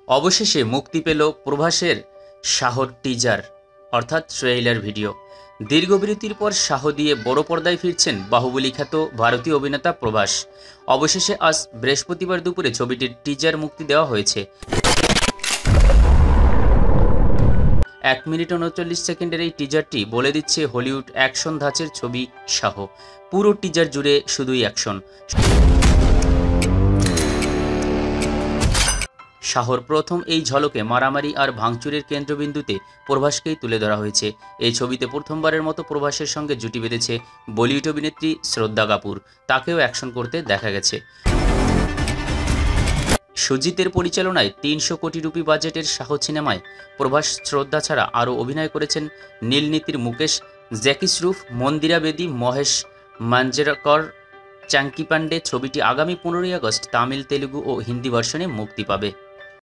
অবশেষে মুক্তি পেল প্রভাসের শাহর টিজার অর্থাৎ ট্রেইলার ভিডিও। দীর্ঘ বিরতির পর শাহ দিয়ে বড় পর্দায় ফিরছেন বাহুবলী খ্যাত ভারতীয় অভিনেতা প্রভাস। অবশেষে আজ বৃহস্পতিবার দুপুরে ছবিটির টিজার মুক্তি দেওয়া হয়েছে। 1 মিনিট 39 সেকেন্ডের এই টিজারটি বলে দিচ্ছে হলিউড অ্যাকশন ধাঁচের ছবি শাহ। পুরো টিজার জুড়ে শুধুই অ্যাকশন। শাহর প্রথম এই ঝলকে মারামারি আর ভাঙচুরের কেন্দ্রবিন্দুতে প্রভাসকেই তুলে ধরা হয়েছে। এই ছবিতে প্রথমবারের মতো প্রভাসের সঙ্গে জুটি বেঁধেছে বলিউড অভিনেত্রী শ্রদ্ধা কাপুর। তাকেও অ্যাকশন করতে দেখা গেছে। সুজিতের পরিচালনায় 300 কোটি রুপি বাজেটের শাহ সিনেমায় প্রভাস শ্রদ্ধা ছাড়া আরও অভিনয় করেছেন নীলনীতির মুকেশ, জ্যাকি শ্রুফ, মন্দিরা বেদি, মহেশ মাঞ্জরেকর, চাঙ্কি পান্ডে। ছবিটি আগামী 15ই আগস্ট তামিল, তেলুগু ও হিন্দি ভার্সনে মুক্তি পাবে।